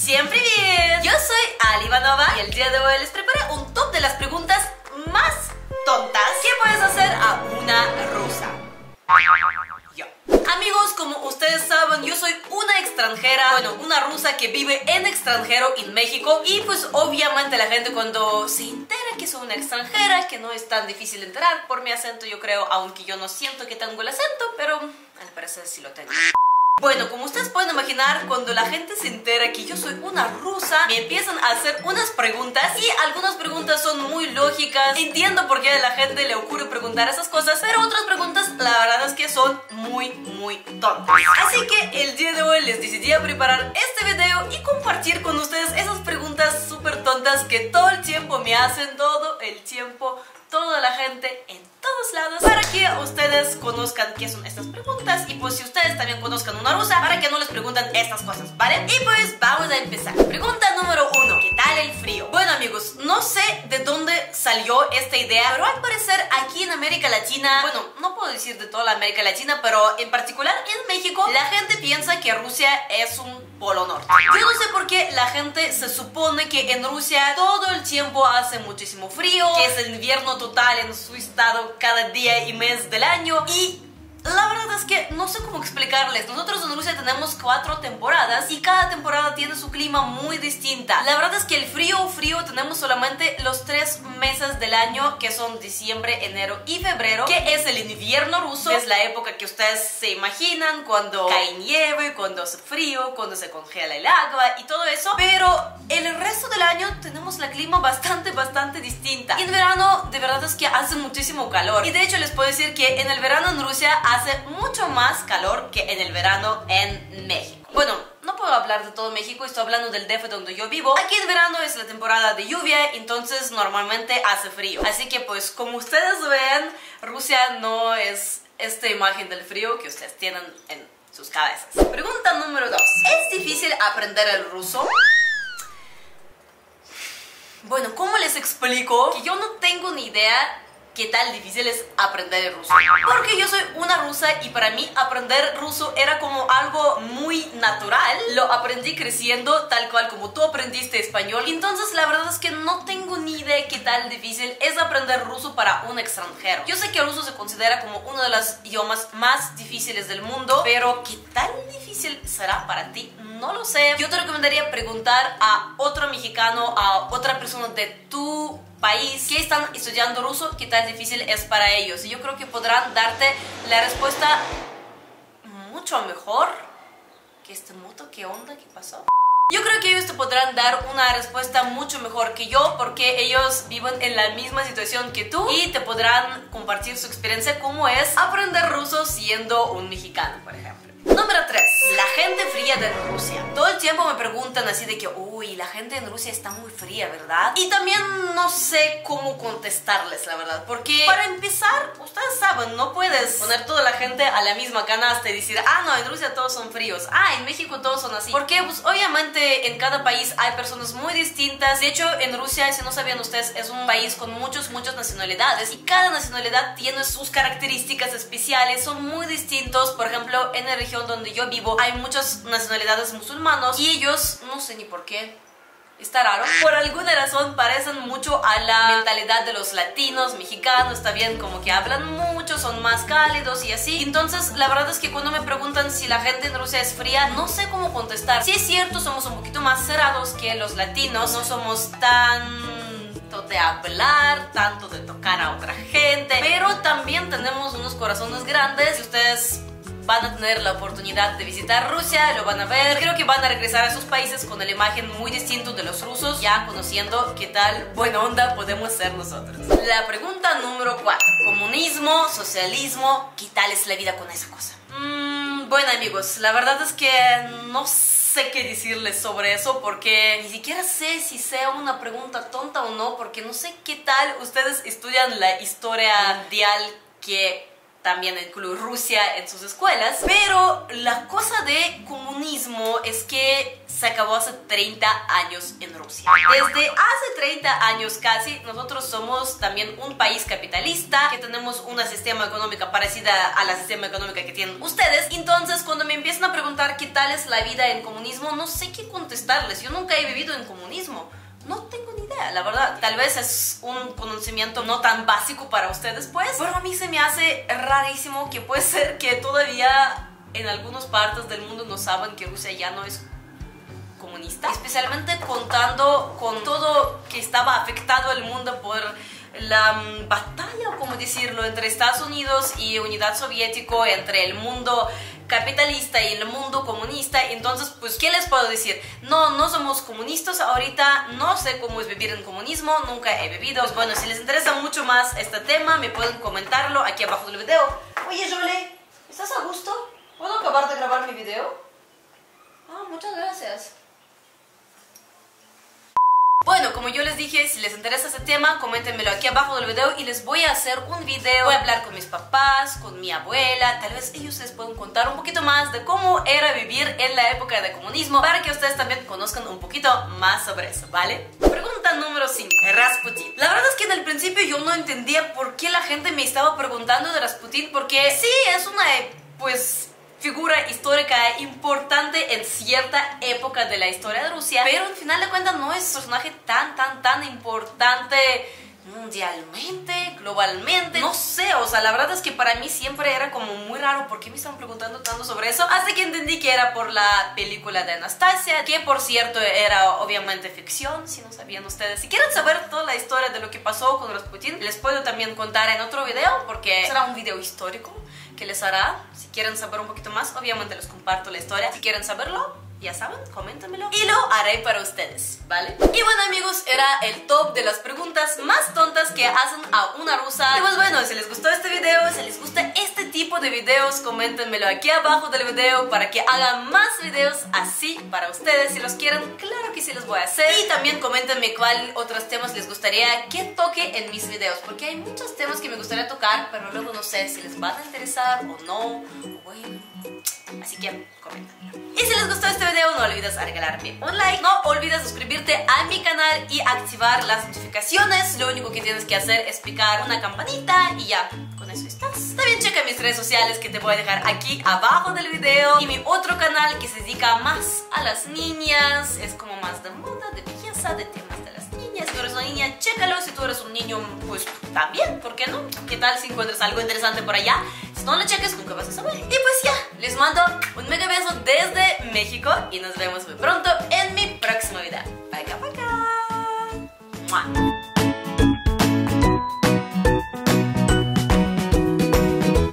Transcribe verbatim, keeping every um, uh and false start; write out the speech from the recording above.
¡Всем привет! Yo soy Ali Ivanova y el día de hoy les preparé un top de las preguntas más tontas que puedes hacer a una rusa. Yo. Amigos, como ustedes saben, yo soy una extranjera, bueno, una rusa que vive en extranjero en México. Y pues obviamente la gente cuando se entera que soy una extranjera, que no es tan difícil enterar por mi acento, yo creo, aunque yo no siento que tengo el acento, pero al parecer sí lo tengo. Bueno, como ustedes pueden imaginar, cuando la gente se entera que yo soy una rusa, me empiezan a hacer unas preguntas y algunas preguntas son muy lógicas. Entiendo por qué a la gente le ocurre preguntar esas cosas, pero otras preguntas la verdad es que son muy, muy tontas. Así que el día de hoy les decidí a preparar este video y compartir con ustedes esas preguntas súper tontas que todo el tiempo me hacen, todo el tiempo, toda la gente en todos lados, para que ustedes conozcan qué son estas preguntas y pues si ustedes también conozcan una rusa, para que no les pregunten estas cosas, ¿vale? Y pues vamos a empezar. Pregunta número uno: ¿qué tal el frío? Bueno amigos, no sé de dónde salió esta idea, pero al parecer aquí en América Latina, bueno, no puedo decir de toda la América Latina, pero en particular en México, la gente piensa que Rusia es un polo norte. Yo no sé por qué la gente se supone que en Rusia todo el tiempo hace muchísimo frío, que es el invierno total en su estado cada día y mes del año. Y la verdad es que no sé cómo explicarles. Nosotros en Rusia tenemos cuatro temporadas y cada temporada tiene su clima muy distinta. La verdad es que el frío, frío tenemos solamente los tres meses del año, que son diciembre, enero y febrero, que es el invierno ruso. Es la época que ustedes se imaginan, cuando cae nieve, cuando hace frío, cuando se congela el agua y todo eso. Pero el resto del año tenemos la clima bastante, bastante distinta. Y en verano de verdad es que hace muchísimo calor. Y de hecho les puedo decir que en el verano en Rusia hace mucho más calor que en el verano en México. Bueno, no puedo hablar de todo México, estoy hablando del D F donde yo vivo. Aquí en verano es la temporada de lluvia, entonces normalmente hace frío. Así que pues como ustedes ven, Rusia no es esta imagen del frío que ustedes tienen en sus cabezas. Pregunta número dos: ¿es difícil aprender el ruso? Bueno, ¿cómo les explico? Que yo no tengo ni idea qué tal difícil es aprender el ruso, porque yo soy una rusa y para mí aprender ruso era como algo muy natural. Lo aprendí creciendo tal cual como tú aprendiste español. Entonces la verdad es que no tengo ni idea qué tal difícil es aprender ruso para un extranjero. Yo sé que el ruso se considera como uno de los idiomas más difíciles del mundo, pero qué tal difícil será para ti, no lo sé. Yo te recomendaría preguntar a otro mexicano, a otra persona de tu país que están estudiando ruso, qué tan difícil es para ellos. Y yo creo que podrán darte la respuesta mucho mejor que este moto. ¿Qué onda? ¿Qué pasó? Yo creo que ellos te podrán dar una respuesta mucho mejor que yo, porque ellos viven en la misma situación que tú y te podrán compartir su experiencia cómo es aprender ruso siendo un mexicano, por ejemplo. Número tres. La gente fría de Rusia. Todo el tiempo me preguntan así de que, uy, la gente en Rusia está muy fría, ¿verdad? Y también no sé cómo contestarles, la verdad, porque para empezar, ustedes saben, no puedes poner toda la gente a la misma canasta y decir, ah, no, en Rusia todos son fríos, ah, en México todos son así. Porque, pues, obviamente en cada país hay personas muy distintas. De hecho, en Rusia, si no sabían ustedes, es un país con muchos, muchas nacionalidades y cada nacionalidad tiene sus características especiales, son muy distintos. Por ejemplo, en la región donde yo vivo hay muchas nacionalidades musulmanos y ellos, no sé ni por qué, está raro, por alguna razón parecen mucho a la mentalidad de los latinos, mexicanos. Está bien, como que hablan mucho, son más cálidos y así. Entonces la verdad es que cuando me preguntan si la gente en Rusia es fría, no sé cómo contestar. Sí es cierto, somos un poquito más cerrados que los latinos, no somos tanto de hablar, tanto de tocar a otra gente, pero también tenemos unos corazones grandes. Y ustedes van a tener la oportunidad de visitar Rusia, lo van a ver. Creo que van a regresar a sus países con la imagen muy distinta de los rusos, ya conociendo qué tal buena onda podemos ser nosotros. La pregunta número cuatro: comunismo, socialismo, ¿qué tal es la vida con esa cosa? Mm, bueno amigos, la verdad es que no sé qué decirles sobre eso, porque ni siquiera sé si sea una pregunta tonta o no, porque no sé qué tal ustedes estudian la historia mundial, que también incluye Rusia en sus escuelas. Pero la cosa de comunismo es que se acabó hace treinta años en Rusia. Desde hace treinta años casi, nosotros somos también un país capitalista, que tenemos un sistema económico parecida a la sistema económica que tienen ustedes. Entonces, cuando me empiezan a preguntar qué tal es la vida en comunismo, no sé qué contestarles. Yo nunca he vivido en comunismo. No tengo ni idea, la verdad. Tal vez es un conocimiento no tan básico para ustedes, pues. Pero a mí se me hace rarísimo que puede ser que todavía en algunas partes del mundo no saben que Rusia ya no es comunista. Especialmente contando con todo que estaba afectado el mundo por la um, batalla, o como decirlo, entre Estados Unidos y Unidad Soviética, entre el mundo capitalista y el mundo comunista. Entonces, pues, ¿qué les puedo decir? No, no somos comunistas ahorita, no sé cómo es vivir en comunismo, nunca he vivido. Pues bueno, si les interesa mucho más este tema, me pueden comentarlo aquí abajo del video. Oye, Jolie, ¿estás a gusto? ¿Puedo acabar de grabar mi video? Ah, muchas gracias. Bueno, como yo les dije, si les interesa ese tema, coméntenmelo aquí abajo del video y les voy a hacer un video. Voy a hablar con mis papás, con mi abuela, tal vez ellos les puedan contar un poquito más de cómo era vivir en la época de comunismo, para que ustedes también conozcan un poquito más sobre eso, ¿vale? Pregunta número cinco. Rasputin. La verdad es que en el principio yo no entendía por qué la gente me estaba preguntando de Rasputin, porque sí, es una, pues, figura histórica importante en cierta época de la historia de Rusia, pero al final de cuentas no es un personaje tan, tan, tan importante mundialmente, globalmente, no sé, o sea, la verdad es que para mí siempre era como muy raro por qué me estaban preguntando tanto sobre eso, hasta que entendí que era por la película de Anastasia, que por cierto era obviamente ficción, si no sabían ustedes. Si quieren saber toda la historia de lo que pasó con Rasputin, les puedo también contar en otro video, porque será un video histórico que les hará. Si quieren saber un poquito más, obviamente les comparto la historia. Si quieren saberlo, ya saben, coméntenmelo y lo haré para ustedes, ¿vale? Y bueno, amigos, era el top de las preguntas más tontas que hacen a una rusa. Y pues bueno, si les gustó este video, si les gusta este tipo de videos, coméntenmelo aquí abajo del video para que haga más videos así para ustedes. Si los quieren, claro que sí los voy a hacer. Y también coméntenme cuál otros temas les gustaría que toque en mis videos, porque hay muchos temas que me gustaría tocar, pero luego no sé si les van a interesar o no. Bueno, así que coméntenmelo. Y si les gustó este video, no olvides regalarme un like, no olvides suscribirte a mi canal y activar las notificaciones. Lo único que tienes que hacer es picar una campanita y ya, con eso estás. También checa mis redes sociales que te voy a dejar aquí abajo del video, y mi otro canal que se dedica más a las niñas, es como más de moda, de belleza, de temas de las niñas. Si tú eres una niña, chécalo. Si tú eres un niño, pues también, ¿por qué no? ¿Qué tal si encuentras algo interesante por allá? Si no lo cheques, nunca vas a saber. Y pues ya, les mando un mega beso desde México y nos vemos muy pronto en